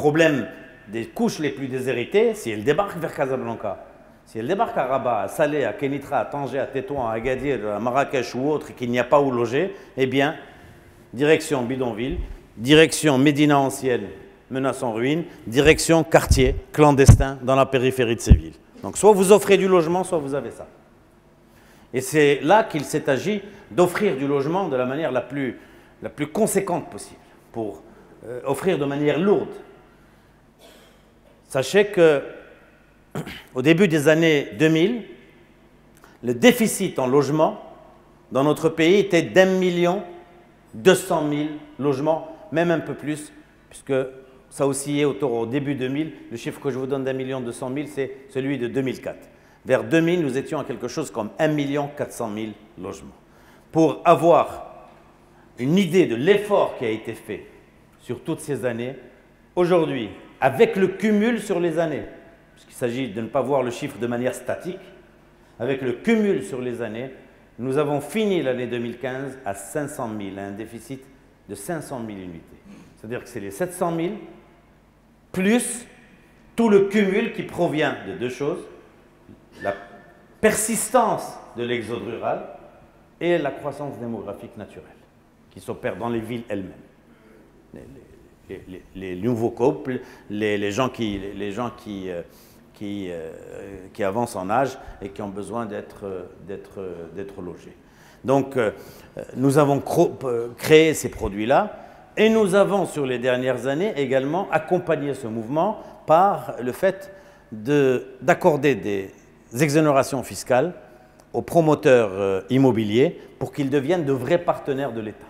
problème des couches les plus déshéritées, si elles débarquent vers Casablanca, si elles débarquent à Rabat, à Salé, à Kénitra, à Tanger, à Tétouan, à Agadir, à Marrakech ou autre, et qu'il n'y a pas où loger, eh bien, direction bidonville, direction Médina ancienne, menace en ruine, direction quartier clandestin dans la périphérie de ces villes. Donc soit vous offrez du logement, soit vous avez ça. Et c'est là qu'il s'est agi d'offrir du logement de la manière la plus conséquente possible, pour offrir de manière lourde. Sachez que au début des années 2000, le déficit en logement dans notre pays était d'1,2 million logements, même un peu plus, puisque ça oscillait au début 2000. Le chiffre que je vous donne d'1,2 million, c'est celui de 2004. Vers 2000, nous étions à quelque chose comme 1,4 million logements. Pour avoir une idée de l'effort qui a été fait sur toutes ces années, aujourd'hui, avec le cumul sur les années, puisqu'il s'agit de ne pas voir le chiffre de manière statique, avec le cumul sur les années, nous avons fini l'année 2015 à 500 000, à un déficit de 500 000 unités. C'est-à-dire que c'est les 700 000 plus tout le cumul qui provient de deux choses, la persistance de l'exode rural et la croissance démographique naturelle qui s'opère dans les villes elles-mêmes. Les nouveaux couples, les gens qui avancent en âge et qui ont besoin d'être logés. Donc, nous avons créé ces produits-là et nous avons, sur les dernières années, également accompagné ce mouvement par le fait d'accorder des exonérations fiscales aux promoteurs immobiliers pour qu'ils deviennent de vrais partenaires de l'État.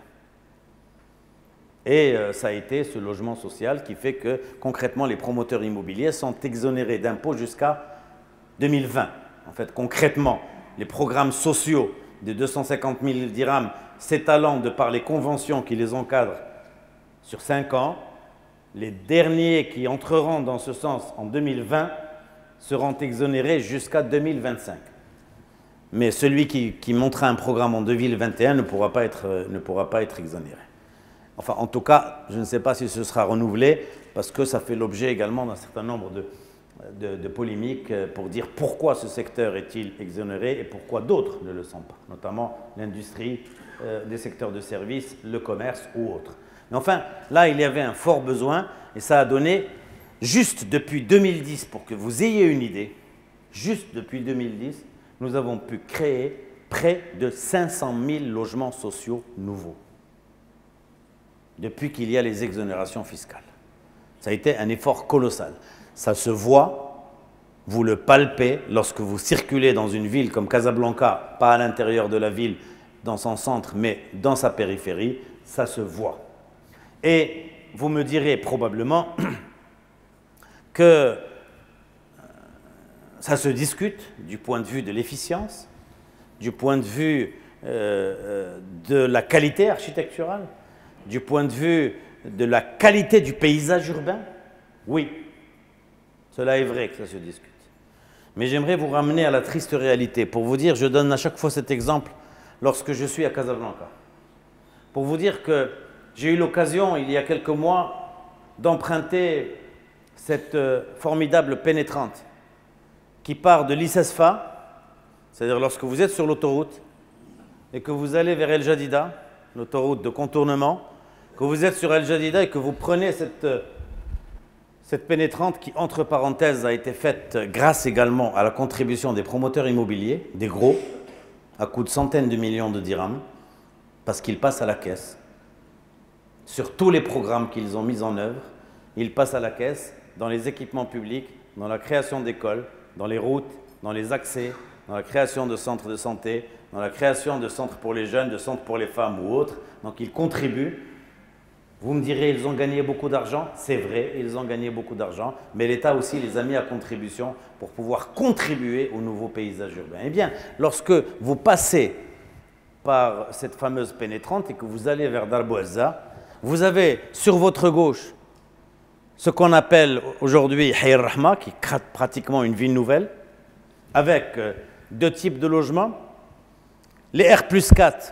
Et ça a été ce logement social qui fait que, concrètement, les promoteurs immobiliers sont exonérés d'impôts jusqu'à 2020. En fait, concrètement, les programmes sociaux de 250 000 dirhams s'étalant de par les conventions qui les encadrent sur 5 ans, les derniers qui entreront dans ce sens en 2020 seront exonérés jusqu'à 2025. Mais celui qui montera un programme en 2021 ne pourra pas être exonéré. Enfin, en tout cas, je ne sais pas si ce sera renouvelé, parce que ça fait l'objet également d'un certain nombre de polémiques pour dire pourquoi ce secteur est-il exonéré et pourquoi d'autres ne le sont pas, notamment l'industrie, des secteurs de services, le commerce ou autres. Mais enfin, là, il y avait un fort besoin et ça a donné, juste depuis 2010, pour que vous ayez une idée, juste depuis 2010, nous avons pu créer près de 500 000 logements sociaux nouveaux, depuis qu'il y a les exonérations fiscales. Ça a été un effort colossal. Ça se voit, vous le palpez lorsque vous circulez dans une ville comme Casablanca, pas à l'intérieur de la ville, dans son centre, mais dans sa périphérie, ça se voit. Et vous me direz probablement que ça se discute du point de vue de l'efficience, du point de vue de la qualité architecturale, du point de vue de la qualité du paysage urbain. Oui, cela est vrai que ça se discute. Mais j'aimerais vous ramener à la triste réalité. Pour vous dire, je donne à chaque fois cet exemple lorsque je suis à Casablanca. Pour vous dire que j'ai eu l'occasion, il y a quelques mois, d'emprunter cette formidable pénétrante qui part de l'Issesfa, c'est-à-dire lorsque vous êtes sur l'autoroute et que vous allez vers El Jadida, l'autoroute de contournement, que vous êtes sur El Jadida et que vous prenez cette pénétrante qui, entre parenthèses, a été faite grâce également à la contribution des promoteurs immobiliers, des gros, à coût de centaines de millions de dirhams, parce qu'ils passent à la caisse. Sur tous les programmes qu'ils ont mis en œuvre, ils passent à la caisse dans les équipements publics, dans la création d'écoles, dans les routes, dans les accès, dans la création de centres de santé, dans la création de centres pour les jeunes, de centres pour les femmes ou autres. Donc ils contribuent. Vous me direz, ils ont gagné beaucoup d'argent. C'est vrai, ils ont gagné beaucoup d'argent, mais l'État aussi les a mis à contribution pour pouvoir contribuer au nouveau paysage urbain. Eh bien, lorsque vous passez par cette fameuse pénétrante et que vous allez vers Dar Bouazza, vous avez sur votre gauche ce qu'on appelle aujourd'hui Hayy Rahma, qui est pratiquement une ville nouvelle, avec deux types de logements. Les R+4,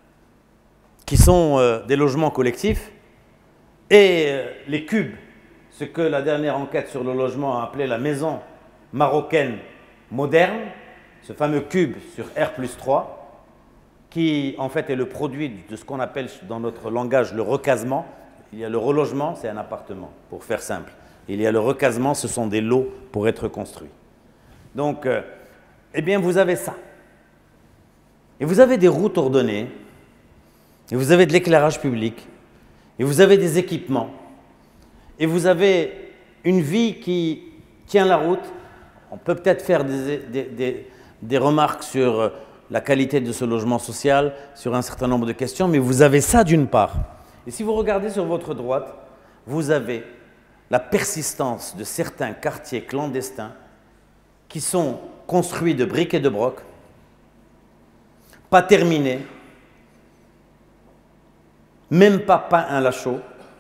qui sont des logements collectifs, et les cubes ce que la dernière enquête sur le logement a appelé la maison marocaine moderne, ce fameux cube sur R+3, qui en fait est le produit de ce qu'on appelle dans notre langage le recasement. Il y a le relogement, c'est un appartement, pour faire simple. Il y a le recasement, ce sont des lots pour être construits. Donc, eh bien, vous avez ça. Et vous avez des routes ordonnées, et vous avez de l'éclairage public, et vous avez des équipements, et vous avez une vie qui tient la route. On peut peut-être faire des remarques sur la qualité de ce logement social, sur un certain nombre de questions, mais vous avez ça d'une part. Et si vous regardez sur votre droite, vous avez la persistance de certains quartiers clandestins qui sont construits de briques et de broc, pas terminés, même pas peints à la chaux,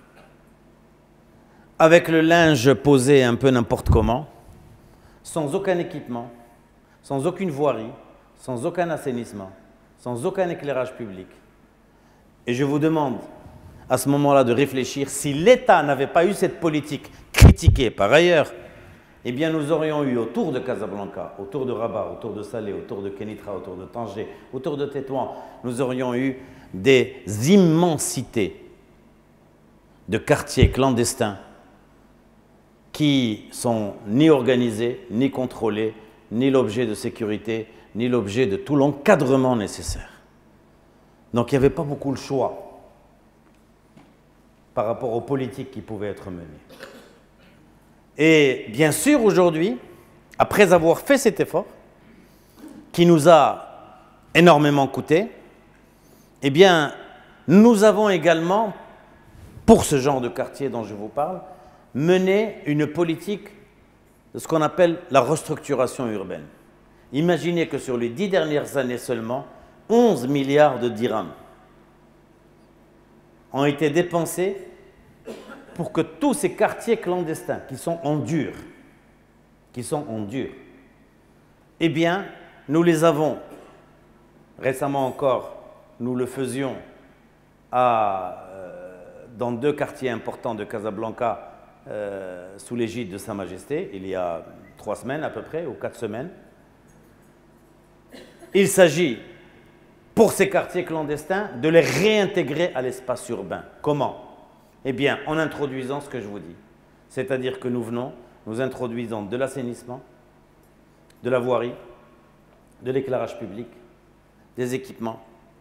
avec le linge posé un peu n'importe comment, sans aucun équipement, sans aucune voirie, sans aucun assainissement, sans aucun éclairage public. Et je vous demande à ce moment-là de réfléchir, si l'État n'avait pas eu cette politique critiquée par ailleurs, eh bien nous aurions eu autour de Casablanca, autour de Rabat, autour de Salé, autour de Kénitra, autour de Tanger, autour de Tétouan, nous aurions eu des immensités de quartiers clandestins qui sont ni organisés, ni contrôlés, ni l'objet de sécurité, ni l'objet de tout l'encadrement nécessaire. Donc il n'y avait pas beaucoup le choix par rapport aux politiques qui pouvaient être menées. Et bien sûr, aujourd'hui, après avoir fait cet effort, qui nous a énormément coûté, eh bien, nous avons également, pour ce genre de quartier dont je vous parle, mené une politique de ce qu'on appelle la restructuration urbaine. Imaginez que sur les 10 dernières années seulement, 11 milliards de dirhams ont été dépensés pour que tous ces quartiers clandestins qui sont en dur, eh bien, nous les avons, récemment encore, nous le faisions dans 2 quartiers importants de Casablanca, sous l'égide de Sa Majesté, il y a 3 semaines à peu près, ou 4 semaines. Il s'agit, pour ces quartiers clandestins, de les réintégrer à l'espace urbain. Comment? Eh bien, en introduisant ce que je vous dis. C'est-à-dire que nous introduisons de l'assainissement, de la voirie, de l'éclairage public, des équipements,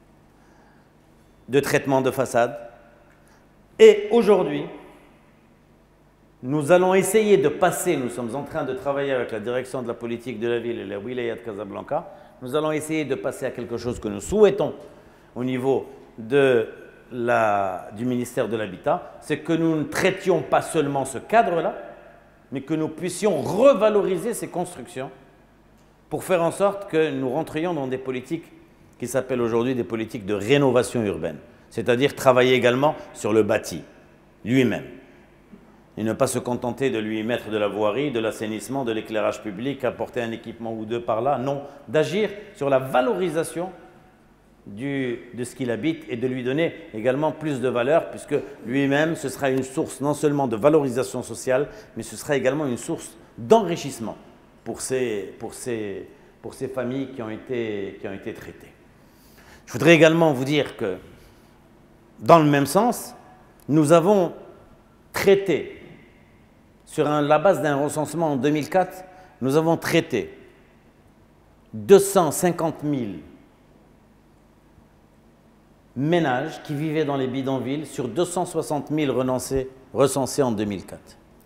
de traitement de façade. Et aujourd'hui, nous allons essayer de passer, nous sommes en train de travailler avec la direction de la politique de la ville et la wilaya de Casablanca, nous allons essayer de passer à quelque chose que nous souhaitons au niveau du ministère de l'Habitat, c'est que nous ne traitions pas seulement ce cadre-là, mais que nous puissions revaloriser ces constructions pour faire en sorte que nous rentrions dans des politiques qui s'appellent aujourd'hui des politiques de rénovation urbaine, c'est-à-dire travailler également sur le bâti lui-même. Et ne pas se contenter de lui mettre de la voirie, de l'assainissement, de l'éclairage public, apporter un équipement ou deux par là. Non, d'agir sur la valorisation de ce qu'il habite et de lui donner également plus de valeur, puisque lui-même, ce sera une source non seulement de valorisation sociale, mais ce sera également une source d'enrichissement pour ces familles qui ont été traitées. Je voudrais également vous dire que, dans le même sens, nous avons traité, sur la base d'un recensement en 2004, nous avons traité 250 000 ménages qui vivaient dans les bidonvilles sur 260 000 recensés en 2004.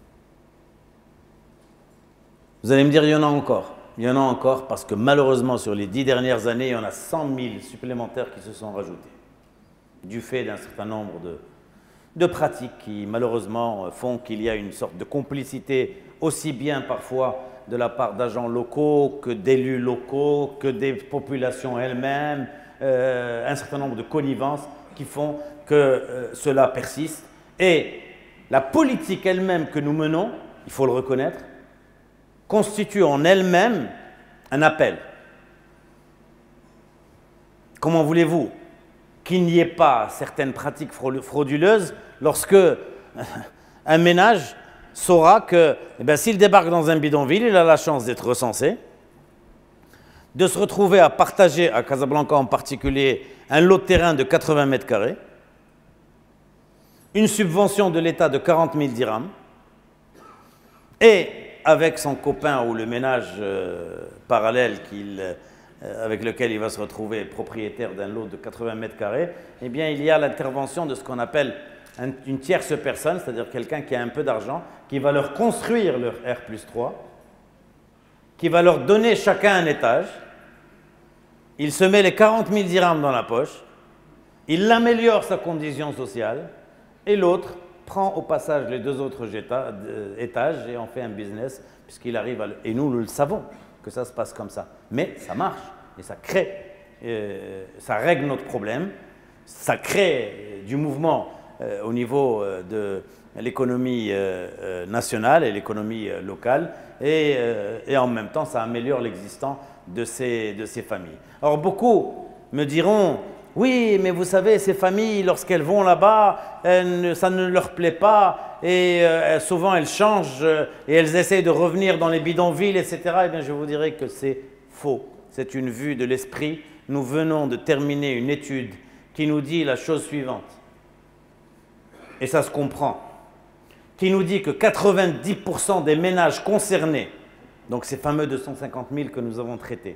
Vous allez me dire, il y en a encore. Il y en a encore parce que malheureusement, sur les 10 dernières années, il y en a 100 000 supplémentaires qui se sont rajoutés, du fait d'un certain nombre de pratiques qui malheureusement font qu'il y a une sorte de complicité aussi bien parfois de la part d'agents locaux que d'élus locaux, que des populations elles-mêmes, un certain nombre de connivences qui font que cela persiste. Et la politique elle-même que nous menons, il faut le reconnaître, constitue en elle-même un appel. Comment voulez-vous qu'il n'y ait pas certaines pratiques frauduleuses lorsque un ménage saura que s'il débarque dans un bidonville, il a la chance d'être recensé, de se retrouver à partager, à Casablanca en particulier, un lot de terrain de 80 mètres carrés, une subvention de l'État de 40 000 dirhams, et avec son copain ou le ménage parallèle avec lequel il va se retrouver propriétaire d'un lot de 80 mètres carrés, eh bien, il y a l'intervention de ce qu'on appelle une tierce personne, c'est-à-dire quelqu'un qui a un peu d'argent, qui va leur construire leur R+3, qui va leur donner chacun un étage. Il se met les 40 000 dirhams dans la poche, il améliore sa condition sociale, et l'autre prend au passage les deux autres étages et en fait un business, puisqu'il arrive à... Et nous le savons, que ça se passe comme ça. Mais ça marche, et ça crée, ça règle notre problème, ça crée du mouvement au niveau de l'économie nationale et l'économie locale, et en même temps, ça améliore l'existence de ces familles. Alors beaucoup me diront, oui, mais vous savez, ces familles, lorsqu'elles vont là-bas, ça ne leur plaît pas, et souvent elles changent, et elles essayent de revenir dans les bidonvilles, etc. Eh bien, je vous dirais que c'est faux. C'est une vue de l'esprit. Nous venons de terminer une étude qui nous dit la chose suivante, et ça se comprend, qui nous dit que 90% des ménages concernés, donc ces fameux 250 000 que nous avons traités,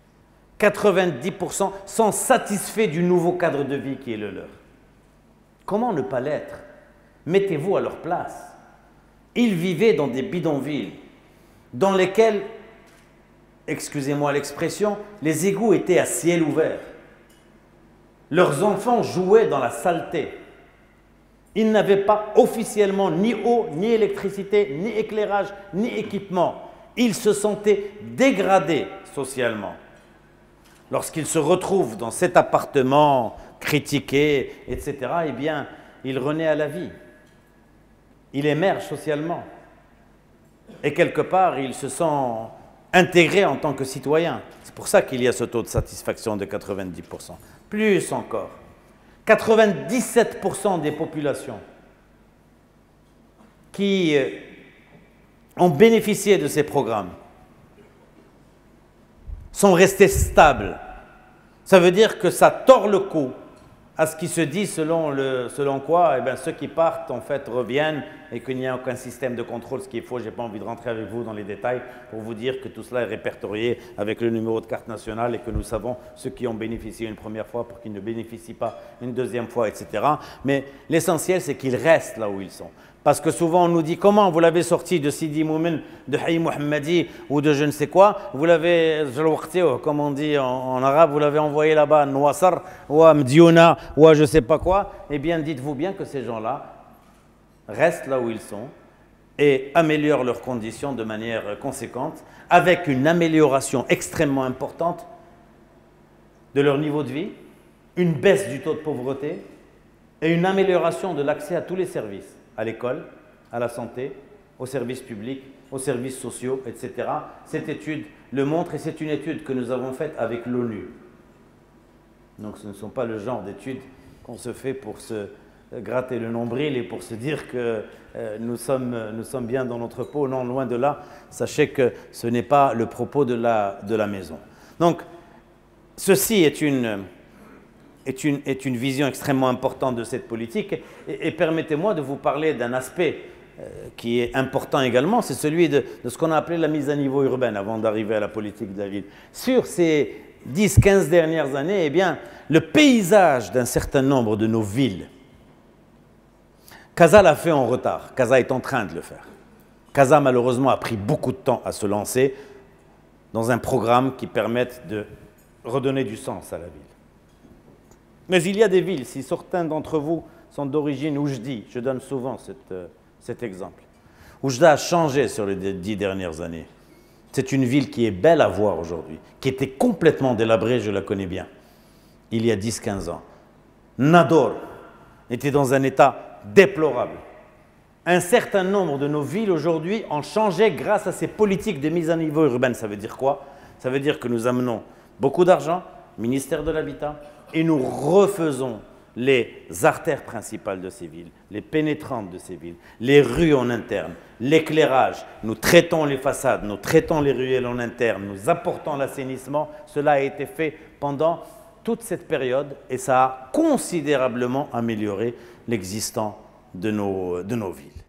90% sont satisfaits du nouveau cadre de vie qui est le leur. Comment ne pas l'être? Mettez-vous à leur place. Ils vivaient dans des bidonvilles dans lesquels, excusez-moi l'expression, les égouts étaient à ciel ouvert. Leurs enfants jouaient dans la saleté. Ils n'avaient pas officiellement ni eau, ni électricité, ni éclairage, ni équipement. Ils se sentaient dégradés socialement. Lorsqu'ils se retrouvent dans cet appartement critiqué, etc., eh bien, ils renaissent à la vie. Ils émergent socialement. Et quelque part, ils se sont intégrés en tant que citoyens. C'est pour ça qu'il y a ce taux de satisfaction de 90%. Plus encore, 97% des populations qui ont bénéficié de ces programmes sont restés stables. Ça veut dire que ça tord le cou à ce qui se dit selon quoi eh bien, ceux qui partent en fait reviennent et qu'il n'y a aucun système de contrôle, ce qu'il faut. Je n'ai pas envie de rentrer avec vous dans les détails pour vous dire que tout cela est répertorié avec le numéro de carte nationale et que nous savons ceux qui ont bénéficié une première fois pour qu'ils ne bénéficient pas une deuxième fois, etc. Mais l'essentiel, c'est qu'ils restent là où ils sont. Parce que souvent on nous dit comment vous l'avez sorti de Sidi Moumen, de Haï Mohammadi ou de je ne sais quoi, vous l'avez, comme on dit en arabe, vous l'avez envoyé là-bas à Nouassar ou à Mdiouna ou à je ne sais pas quoi. Eh bien dites-vous bien que ces gens-là restent là où ils sont et améliorent leurs conditions de manière conséquente, avec une amélioration extrêmement importante de leur niveau de vie, une baisse du taux de pauvreté et une amélioration de l'accès à tous les services, à l'école, à la santé, aux services publics, aux services sociaux, etc. Cette étude le montre et c'est une étude que nous avons faite avec l'ONU. Donc ce ne sont pas le genre d'études qu'on se fait pour se gratter le nombril et pour se dire que nous sommes bien dans notre peau. Non, loin de là. Sachez que ce n'est pas le propos de la maison. Donc, ceci est une vision extrêmement importante de cette politique. Et permettez-moi de vous parler d'un aspect qui est important également, c'est celui de ce qu'on a appelé la mise à niveau urbaine avant d'arriver à la politique de la ville. Sur ces 10-15 dernières années, eh bien, le paysage d'un certain nombre de nos villes, Casa l'a fait en retard, Casa est en train de le faire. Casa, malheureusement, a pris beaucoup de temps à se lancer dans un programme qui permette de redonner du sens à la ville. Mais il y a des villes, si certains d'entre vous sont d'origine Oujdi, je donne souvent cet exemple. Oujda a changé sur les 10 dernières années. C'est une ville qui est belle à voir aujourd'hui, qui était complètement délabrée, je la connais bien, il y a 10-15 ans. Nador était dans un état déplorable. Un certain nombre de nos villes aujourd'hui ont changé grâce à ces politiques de mise à niveau urbaine. Ça veut dire quoi? Ça veut dire que nous amenons beaucoup d'argent, ministère de l'Habitat, et nous refaisons les artères principales de ces villes, les pénétrantes de ces villes, les rues en interne, l'éclairage. Nous traitons les façades, nous traitons les ruelles en interne, nous apportons l'assainissement. Cela a été fait pendant toute cette période et ça a considérablement amélioré l'existence de nos villes.